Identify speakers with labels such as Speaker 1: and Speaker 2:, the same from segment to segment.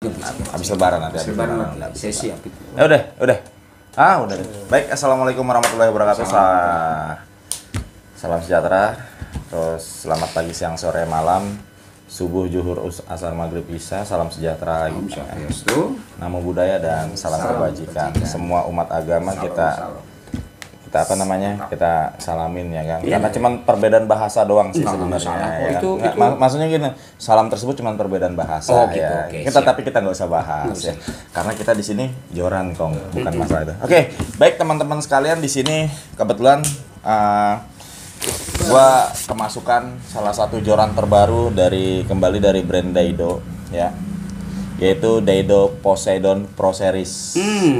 Speaker 1: Habis lebaran nanti.
Speaker 2: Habis lebaran nanti. Saya siap itu.
Speaker 1: Ya udah. Udah. Baik, assalamualaikum warahmatullahi wabarakatuh. Salam sejahtera. Terus selamat pagi, siang, sore, malam, subuh, zuhur, asar, maghrib, isya. Salam sejahtera lagi. Namo Buddhaya dan salam kebajikan. Semua umat agama kita salamin ya kan. Karena cuman perbedaan bahasa doang sih sebenarnya. Ya. Maksudnya gini, salam tersebut cuman perbedaan bahasa ya. Tapi kita nggak usah bahas ya. Karena kita di sini joran kong, bukan masalah itu. Oke, baik teman-teman sekalian, di sini kebetulan gua kemasukan salah satu joran terbaru kembali dari brand Daido ya. Yaitu Daido Poseidon Pro Series.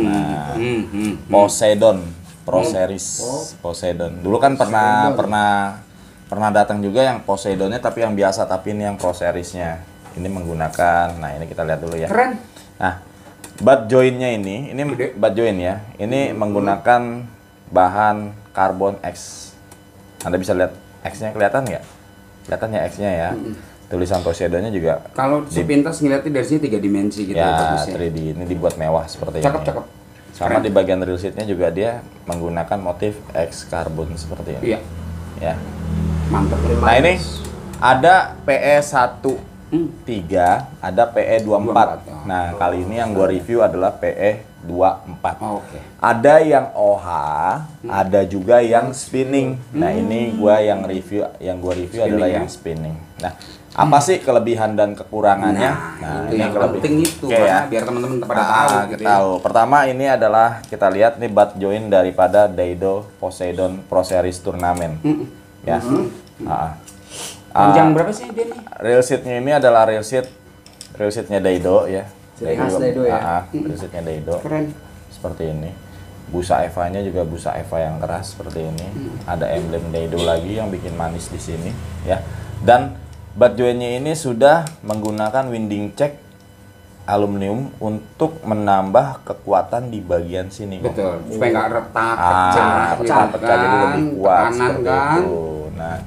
Speaker 1: Poseidon. Dulu kan pernah datang juga yang Poseidonnya, tapi yang biasa, tapi ini yang Pro Series-nya. Ini menggunakan, nah ini kita lihat dulu ya.
Speaker 2: Keren.
Speaker 1: Nah, butt joint-nya ini butt joint ya. Ini menggunakan bahan karbon X. Anda bisa lihat X-nya, kelihatan nggak? Kelihatan ya X-nya ya. Tulisan Poseidonnya juga.
Speaker 2: Kalau sepintas ngeliatnya dari sini 3 dimensi gitu
Speaker 1: ya,
Speaker 2: bagusnya.
Speaker 1: 3D. Ini dibuat mewah seperti ini.
Speaker 2: Cakep.
Speaker 1: Sama di bagian real seat-nya juga dia menggunakan motif X carbon seperti ini.
Speaker 2: Iya.
Speaker 1: Ya.
Speaker 2: Mantap.
Speaker 1: Nah, ini ada PE 13, ada PE 24. Nah, kali ini yang gua review adalah PE 24.
Speaker 2: Oke.
Speaker 1: Ada yang OH, ada juga yang spinning. Nah, ini gua review adalah yang spinning. Nah, apa sih kelebihan dan kekurangannya?
Speaker 2: Nah, ini yang penting itu
Speaker 1: ya.
Speaker 2: Biar teman-teman pada tahu gitu ya.
Speaker 1: Pertama ini adalah kita lihat nih butt joint daripada Daido Poseidon Pro Series Turnamen. Ya.
Speaker 2: Panjang berapa sih dia nih?
Speaker 1: Real seat-nya ini adalah real seat-nya Daido ya.
Speaker 2: Daido ya.
Speaker 1: Real seat-nya Daido.
Speaker 2: Keren.
Speaker 1: Seperti ini. Busa Eva-nya juga busa Eva yang keras seperti ini. Ada emblem Daido lagi yang bikin manis di sini ya. Dan butt joint-nya ini sudah menggunakan winding check aluminium untuk menambah kekuatan di bagian sini.
Speaker 2: Betul. Supaya nggak retak,
Speaker 1: pecah jadi lebih kuat seperti itu. Nah,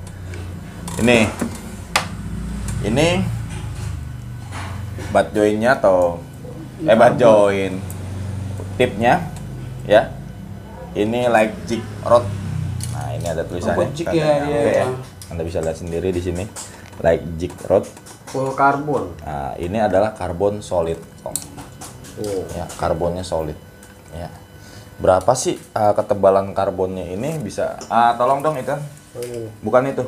Speaker 1: ini butt joint-nya butt joint tipnya ya. Ini like jig rod. Nah, ini ada tulisannya. Anda bisa lihat sendiri di sini. Like jig rod.
Speaker 3: Full karbon.
Speaker 1: Nah, ini adalah karbon solid. Ya, karbonnya solid. Ya. Berapa sih ketebalan karbonnya ini bisa? Tolong dong itu. Bukan itu.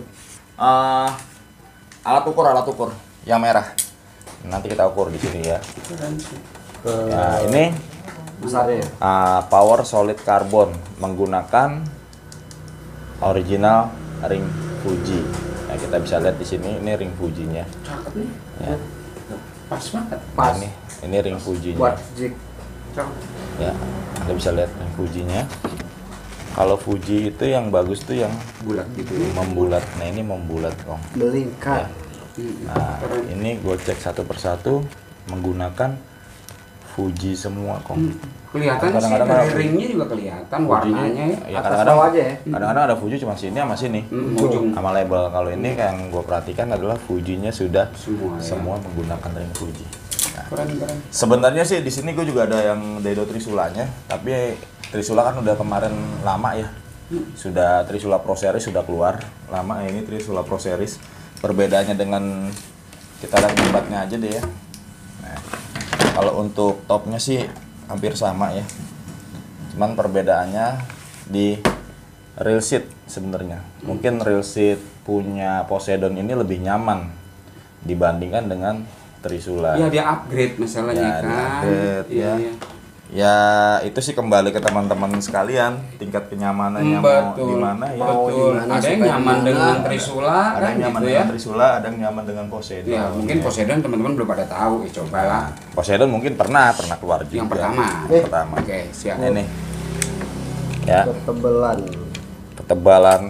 Speaker 1: Alat ukur yang merah. Nanti kita ukur di sini ya. Ya, ini
Speaker 3: besarnya.
Speaker 1: Power solid carbon menggunakan original ring Fuji. Nah, kita bisa lihat di sini ini ring Fuji-nya.
Speaker 2: Cakep nih.
Speaker 1: Ya.
Speaker 2: Pas banget.
Speaker 1: Pas. Nah, ini ring Fuji-nya.
Speaker 3: Buat jig.
Speaker 1: Ya, Anda bisa lihat ring Fuji-nya. Kalau Fuji itu yang bagus tuh yang
Speaker 2: bulat gitu.
Speaker 1: Membulat. Nah, ini membulat, Kong.
Speaker 3: Melingkar.
Speaker 1: Ya. Nah, ini gue cek satu persatu menggunakan Fuji semua, Kong.
Speaker 2: Kelihatan sih dari ringnya juga kelihatan warnanya ya.
Speaker 1: Ya kadang-kadang
Speaker 3: aja ya.
Speaker 1: Kadang-kadang ada Fuji cuma sini sama sini.
Speaker 2: Ujung.
Speaker 1: Sama label. Kalau ini yang gue perhatikan adalah Fuji-nya sudah semua
Speaker 2: ya.
Speaker 1: menggunakan ring Fuji. Nah,
Speaker 2: Keren.
Speaker 1: sebenarnya sih di sini gue juga ada yang Daido Trisulanya, tapi Trisula kan udah kemarin lama ya. Sudah Trisula Pro Series sudah keluar lama ya, ini Trisula Pro Series. Perbedaannya dengan kita lihat buttnya aja deh ya. Nah, kalau untuk topnya sih hampir sama ya. Cuman perbedaannya di real seat sebenarnya. Mungkin real seat punya Poseidon ini lebih nyaman dibandingkan dengan Trisula.
Speaker 2: Ya dia upgrade masalahnya kan.
Speaker 1: Iya. Ya itu sih kembali ke teman-teman sekalian, tingkat kenyamanannya mau di mana ya.
Speaker 2: Betul. Ada yang nyaman dengan Trisula,
Speaker 1: ada yang nyaman dengan Trisula, ada yang nyaman dengan Poseidon.
Speaker 2: Ya, mungkin Poseidon teman-teman belum pada tahu, cobalah.
Speaker 1: Poseidon mungkin pernah keluar juga.
Speaker 2: Yang pertama. Oke, siap.
Speaker 1: Ini. Ya. Ketebalan.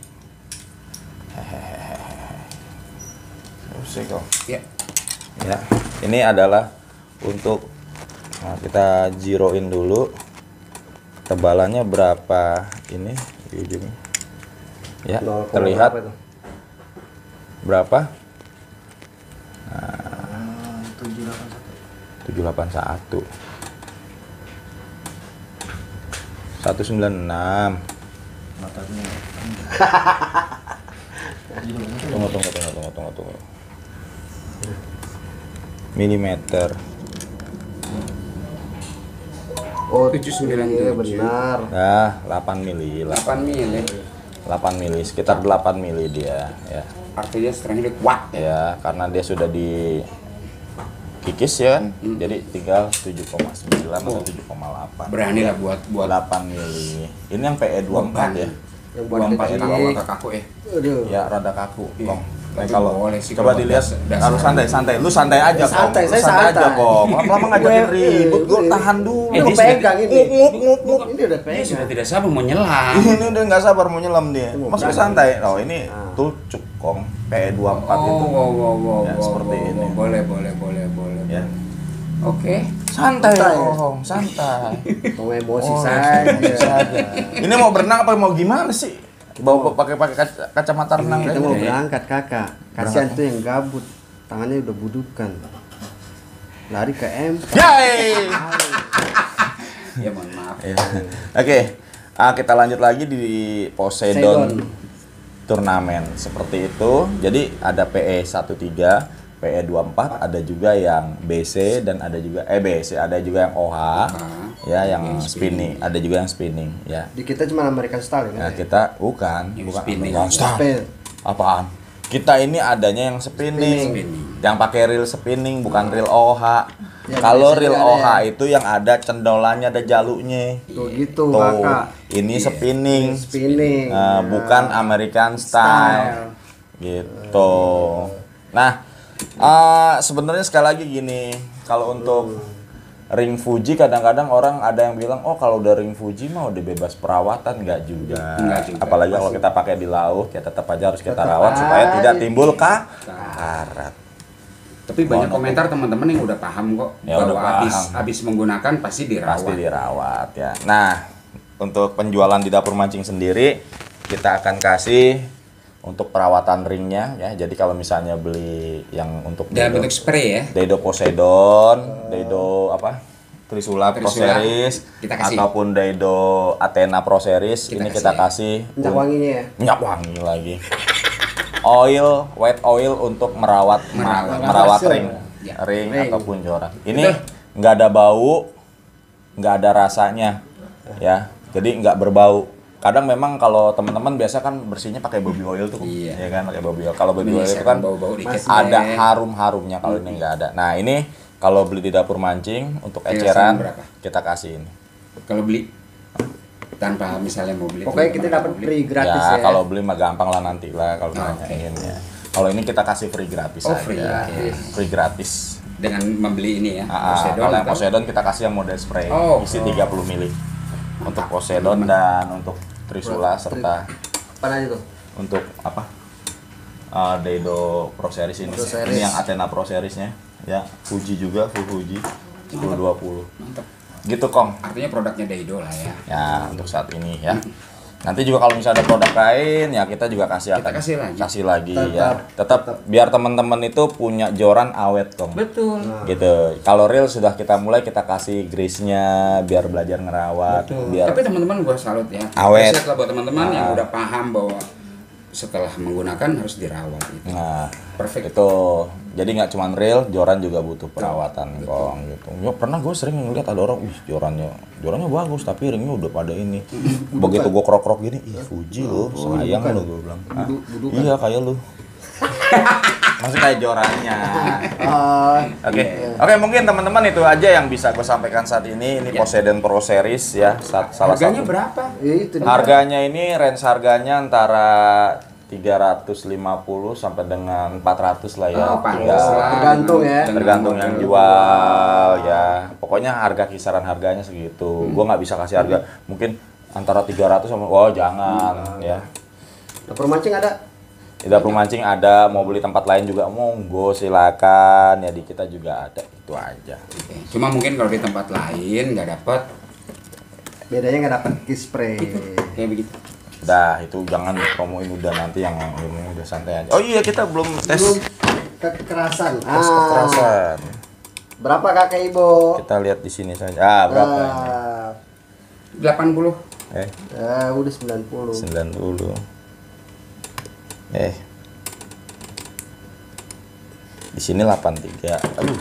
Speaker 1: Musik kok.
Speaker 2: Ya.
Speaker 1: Ya. Ini adalah untuk kita zeroin dulu tebalannya berapa ini di ujungnya ya, terlihat berapa. Nah, 781 196. Tunggu. Milimeter.
Speaker 3: Oh,
Speaker 2: 797.
Speaker 3: iya benar.
Speaker 1: Nah, 8 mili.
Speaker 2: 8 mili.
Speaker 1: 8 mili, sekitar 8 mili dia ya.
Speaker 2: Artinya strength-nya kuat ya.
Speaker 1: Ya, karena dia sudah di kikis ya kan. Jadi tinggal 7,9 atau 7,8.
Speaker 2: Berani lah buat
Speaker 1: 8 mili. Ini yang PE24 ya.
Speaker 3: Yang buat
Speaker 1: 24
Speaker 3: detik.
Speaker 1: ini.
Speaker 2: kakak kaku ya.
Speaker 3: Aduh.
Speaker 1: Ya rada kaku,
Speaker 2: Iya.
Speaker 1: Kong. Nah,
Speaker 2: Tapi
Speaker 1: kalau
Speaker 2: boleh sih,
Speaker 1: coba
Speaker 2: kalau
Speaker 1: dilihat,
Speaker 2: dasar-
Speaker 1: harus santai. Lu santai aja, Kong.
Speaker 3: Santai,
Speaker 1: Lu
Speaker 3: saya
Speaker 1: santai aja,
Speaker 3: santai.
Speaker 1: Kong. Lama-lama ngajakin ribut, gua tahan dulu.
Speaker 3: Ini
Speaker 2: dia
Speaker 3: pegang ini.
Speaker 1: Nguk.
Speaker 3: Ini udah
Speaker 2: Dia
Speaker 3: pegang.
Speaker 2: sudah tidak sabar mau nyelam.
Speaker 1: Ini udah nggak sabar mau nyelam dia.
Speaker 3: Mau
Speaker 1: Masuk
Speaker 3: berangkat.
Speaker 1: santai. Oh, ini
Speaker 3: Ah.
Speaker 1: tulcuk, Kong. PE24 itu. Ya, seperti ini.
Speaker 2: Boleh.
Speaker 1: Ya.
Speaker 2: Oke.
Speaker 1: Santai,
Speaker 3: Santai.
Speaker 1: Kong. Santai.
Speaker 3: Mau emosi
Speaker 1: Oh,
Speaker 3: saja.
Speaker 1: saja. Ini mau berenang apa mau gimana sih? Bawa pakai kacamata renang
Speaker 3: Kita
Speaker 1: aja.
Speaker 3: mau berangkat kakak. Kasihan tuh yang gabut. Tangannya udah budukan. Lari ke M.
Speaker 1: Yay!
Speaker 2: Ya mohon maaf.
Speaker 1: Ya. Oke, kita lanjut lagi di Poseidon turnamen seperti itu. Jadi ada PE13, PE24, ada juga yang BC dan ada juga BC, ada juga yang OH, ya yang spinning, ada juga yang spinning, ya.
Speaker 3: Di kita cuma American style
Speaker 1: Nah,
Speaker 3: ya.
Speaker 1: kita bukan
Speaker 2: spinning.
Speaker 1: American style.
Speaker 3: Spin.
Speaker 1: Apaan? Kita ini adanya yang spinning,
Speaker 2: Spinning.
Speaker 1: yang pakai reel spinning, bukan reel OH.
Speaker 3: Ya,
Speaker 1: Kalau
Speaker 3: biasanya
Speaker 1: reel
Speaker 3: ada
Speaker 1: OH
Speaker 3: ya.
Speaker 1: itu yang ada cendolannya, ada jaluknya.
Speaker 3: Tuh gitu
Speaker 1: Tuh,
Speaker 3: kakak.
Speaker 1: ini spinning,
Speaker 3: Spinning.
Speaker 1: bukan American style, gitu. Nah, sebenarnya sekali lagi gini, kalau untuk ring Fuji kadang-kadang orang ada yang bilang, oh kalau udah ring Fuji mah udah bebas perawatan, nggak juga.
Speaker 2: Nggak juga.
Speaker 1: Apalagi kalau kita pakai di laut, ya tetap aja harus kita rawat supaya tidak timbul karat.
Speaker 2: Tapi banyak komentar teman-teman yang udah paham kok
Speaker 1: Ya, udah
Speaker 2: bahwa
Speaker 1: paham.
Speaker 2: habis menggunakan pasti dirawat.
Speaker 1: Pasti dirawat ya. Nah, untuk penjualan di dapur mancing sendiri kita akan kasih untuk perawatan ringnya ya. Jadi kalau misalnya beli yang untuk
Speaker 2: Dalam bentuk spray ya.
Speaker 1: Daido Poseidon, Daido apa? Trisula Pro
Speaker 2: Trisula,
Speaker 1: Series
Speaker 2: kita kasih.
Speaker 1: ataupun Daido Athena Pro Series
Speaker 2: Kita
Speaker 1: ini
Speaker 2: kasih
Speaker 1: kita
Speaker 2: ya.
Speaker 1: kasih
Speaker 3: Minyak wanginya ya.
Speaker 1: minyak wangi lagi. White oil untuk merawat
Speaker 3: Hasil.
Speaker 1: ring,
Speaker 2: Ya.
Speaker 1: ring
Speaker 3: Ring.
Speaker 1: ataupun joran. Ini
Speaker 2: Betul.
Speaker 1: nggak ada bau, nggak ada rasanya, ya. Jadi nggak berbau. Kadang memang kalau teman-teman biasa kan bersihnya pakai baby oil tuh,
Speaker 2: Iya.
Speaker 1: ya kan pakai baby oil. Kalau baby oil itu
Speaker 2: Menyisakan
Speaker 1: kan
Speaker 2: bau-bau dikit.
Speaker 1: ada harum-harumnya, kalau ini nggak ada. Nah ini kalau beli di dapur mancing untuk
Speaker 2: Kilosan
Speaker 1: eceran
Speaker 2: berapa?
Speaker 1: kita kasih ini.
Speaker 2: Kalau beli tanpa misalnya mau beli.
Speaker 3: Pokoknya kita dapat free gratis
Speaker 1: Ya,
Speaker 3: ya.
Speaker 1: kalau beli mah gampang lah nanti lah kalau
Speaker 2: Oke.
Speaker 1: nanyain ya. Kalau ini kita kasih free gratis
Speaker 2: Oh,
Speaker 1: aja.
Speaker 2: free, oke.
Speaker 1: Free gratis.
Speaker 2: dengan membeli ini ya.
Speaker 1: Kalau yang
Speaker 2: atau-
Speaker 1: Poseidon kita kasih yang model spray
Speaker 2: Oh.
Speaker 1: isi 30 mili. Untuk Poseidon dan untuk Trisula serta
Speaker 3: Apa aja tuh?
Speaker 1: untuk apa? Daido Pro Series ini.
Speaker 3: Pro Series.
Speaker 1: Ini yang Athena Pro Series-nya ya. Fuji juga, full Fuji 1020.
Speaker 2: Mantap.
Speaker 1: Gitu, Kong.
Speaker 2: Artinya produknya Daido lah ya.
Speaker 1: Ya, untuk saat ini ya. Nanti juga kalau misalnya ada produk lain ya kita juga
Speaker 2: Kita
Speaker 1: akan
Speaker 2: kasih lagi.
Speaker 1: ya. Tetap biar teman-teman itu punya joran awet, Kong.
Speaker 2: Betul.
Speaker 1: Gitu. Kalau reel sudah kita mulai kita kasih grease-nya biar belajar ngerawat, biar
Speaker 2: Tapi teman-teman gua salut ya.
Speaker 1: Awet.
Speaker 2: Respect lah buat teman-teman yang udah paham bahwa setelah menggunakan harus dirawat gitu.
Speaker 1: nah
Speaker 2: Perfect.
Speaker 1: itu. Jadi nggak cuma reel, joran juga butuh perawatan, Kong gitu. Ya pernah gue sering ngeliat ada orang, wih jorannya bagus tapi ringnya udah pada ini. Begitu gue krok-krok gini, ih Fuji lo, sayang lo gue bilang. "Hah? Iya kayak lu. Masih kayak jorannya. Oke, mungkin teman-teman itu aja yang bisa gue sampaikan saat ini. Ini Poseidon Pro Series ya, salah
Speaker 2: Harganya
Speaker 1: satu.
Speaker 2: berapa?
Speaker 3: Itu dia.
Speaker 1: Harganya ini range harganya antara 350 sampai dengan 400 lah ya.
Speaker 2: Oh, pantas
Speaker 1: Ya,
Speaker 2: lah.
Speaker 3: Tergantung ya.
Speaker 2: Dengan
Speaker 1: tergantung yang
Speaker 2: model.
Speaker 1: jual ya. Pokoknya harga kisaran harganya segitu. Gua nggak bisa kasih harga. Mungkin antara 300 sama jangan ya.
Speaker 3: Dapur mancing ada?
Speaker 1: Di dapur mancing ada, mau beli tempat lain juga monggo silakan. Ya di kita juga ada. Itu aja.
Speaker 2: Oke. Cuma mungkin kalau di tempat lain nggak dapat
Speaker 3: Bedanya nggak dapat kiss spray.
Speaker 2: kayak begitu.
Speaker 1: Udah, itu jangan dipromoin udah nanti yang ini udah santai aja. Oh iya, kita belum tes
Speaker 3: Belum kekerasan.
Speaker 1: tes kekerasan.
Speaker 3: Berapa kakak Ibo?
Speaker 1: Kita lihat di sini saja. Ah, berapa ini?
Speaker 2: 80.
Speaker 3: Udah 90.
Speaker 1: 90. Di sini 83. Aduh,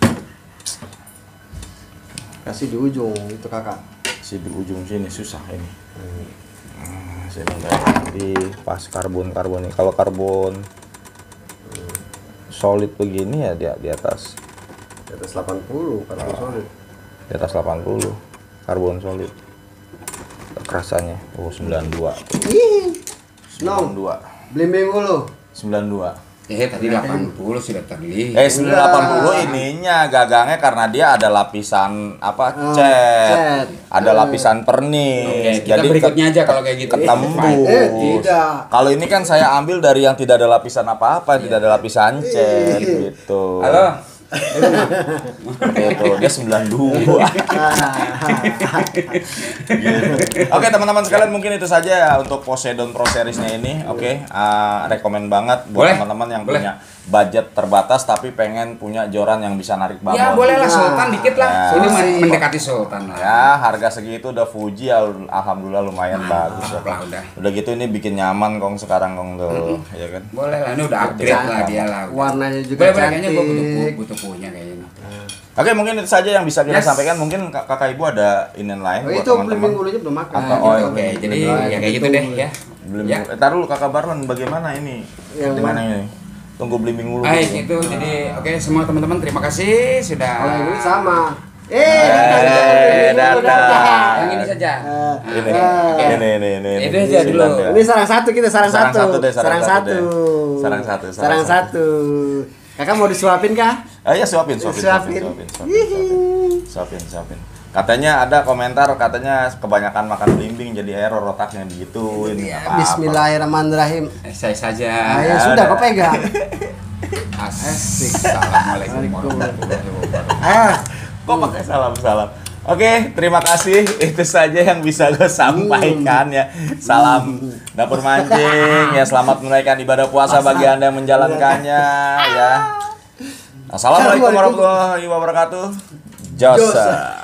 Speaker 3: Kasih di ujung itu kakak.
Speaker 1: si di ujung sini susah ini. Sini enggak di pas karbon ini. Kalau karbon solid begini ya dia di atas
Speaker 3: Di atas 80 karbon solid.
Speaker 1: di atas 80 karbon solid. Kerasannya 92.
Speaker 3: Ih, Nong,
Speaker 1: 92.
Speaker 3: blimbing dulu.
Speaker 1: 92.
Speaker 2: Tadi 80 sudah terlihat.
Speaker 1: 980 ininya gagangnya karena dia ada lapisan apa cat, ada lapisan pernis.
Speaker 2: Oke, kita berikutnya aja kalau kayak gitu.
Speaker 1: Ketembus.
Speaker 3: Tidak.
Speaker 1: Kalau ini kan saya ambil dari yang tidak ada lapisan apa-apa, tidak ada lapisan cat gitu.
Speaker 2: Halo.
Speaker 1: Itu dia 92. Gitu. Oke teman-teman sekalian, mungkin itu saja ya untuk Poseidon Pro Series-nya ini. Oke, rekomen banget buat
Speaker 2: Boleh.
Speaker 1: teman-teman yang
Speaker 2: Boleh.
Speaker 1: punya budget terbatas tapi pengen punya joran yang bisa narik babon.
Speaker 2: Ya boleh lah Sultan dikit lah.
Speaker 1: Ya.
Speaker 2: Ini mendekati Sultan lah.
Speaker 1: Ya, harga segitu udah Fuji alhamdulillah lumayan bagus ya.
Speaker 2: Lah udah.
Speaker 1: Udah gitu ini bikin nyaman kong sekarang kong tuh, ya kan?
Speaker 2: Boleh lah, ini udah upgrade lah dia lah.
Speaker 3: Warnanya juga
Speaker 2: Boleh, kayaknya gua
Speaker 3: cantik.
Speaker 2: butuh punya kayaknya.
Speaker 1: Oke, mungkin itu saja yang bisa kita
Speaker 2: Yes.
Speaker 1: sampaikan. Mungkin kakak ibu ada inian lain
Speaker 3: Oh,
Speaker 1: buat
Speaker 3: itu
Speaker 1: teman-teman.
Speaker 3: blimbing dulunya belum makan.
Speaker 1: Apa? Oh,
Speaker 2: Oke, jadi ya kayak gitu deh ya.
Speaker 1: Belum.
Speaker 2: Ya.
Speaker 1: Tar dulu kakak Barlon bagaimana ini?
Speaker 3: Yang
Speaker 1: Dengan
Speaker 3: mana?
Speaker 1: ini. Tunggu blimbing dulu.
Speaker 2: Baik, itu jadi oke semua teman-teman terima kasih sudah.
Speaker 3: Kalau yang ini sama.
Speaker 1: datang.
Speaker 2: Yang ini saja.
Speaker 1: Ini.
Speaker 2: Oke.
Speaker 1: Ini.
Speaker 2: Itu aja dulu.
Speaker 3: Ini sarang satu kita, sarang
Speaker 1: Sarang
Speaker 3: satu.
Speaker 1: satu deh, sarang satu deh.
Speaker 3: Sarang
Speaker 1: Sarang
Speaker 3: Sarang satu. Kakak mau disuapin kah?
Speaker 1: Ya suapin. Katanya ada komentar katanya kebanyakan makan blimbing jadi error otaknya digituin. Apa-apa.
Speaker 3: Bismillahirrahmanirrahim.
Speaker 2: Saya saja.
Speaker 3: Ya sudah, kau pegang.
Speaker 2: Asik. Assalamualaikum warahmatullahi wabarakatuh.
Speaker 3: Ah,
Speaker 1: Kok pakai salam-salam? Oke, terima kasih. Itu saja yang bisa gue sampaikan ya. Salam dapur mancing ya. Selamat menunaikan ibadah puasa bagi Anda yang menjalankannya ya. Assalamualaikum warahmatullahi wabarakatuh. Josa.